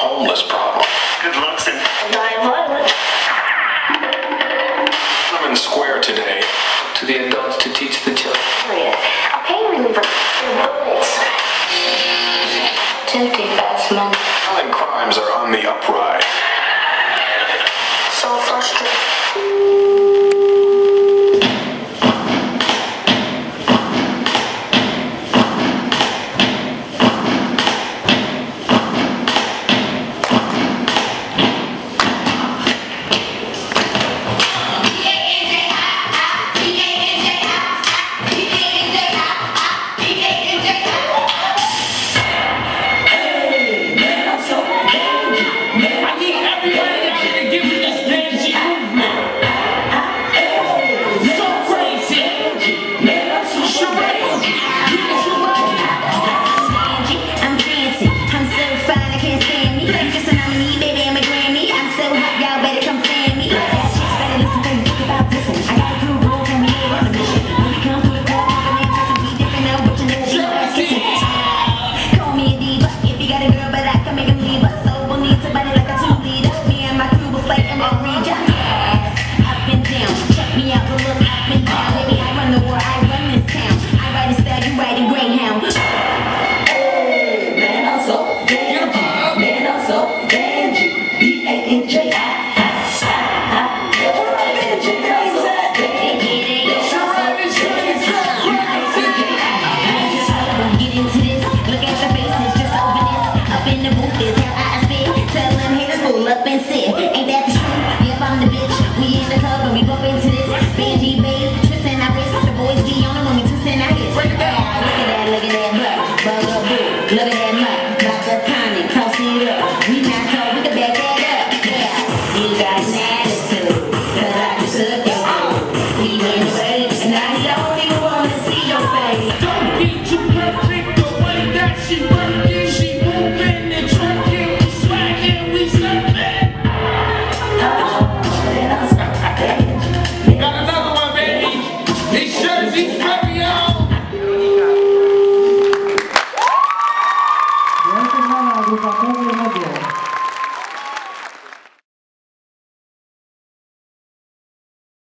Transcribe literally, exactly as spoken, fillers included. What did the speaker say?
homeless problem. Good looks and Violent. I'm in the square today. To the adults to teach the children. A pain reliever. Bullets. Tempting fast money. Violent crimes are on the uprise. So frustrated. Look at that mug, not the tonic, toss it up. We not told, we can back that up, yeah. You got an attitude, cause I just took your own. We went away, and I don't even wanna see your face. Don't get too perfect the way that she works.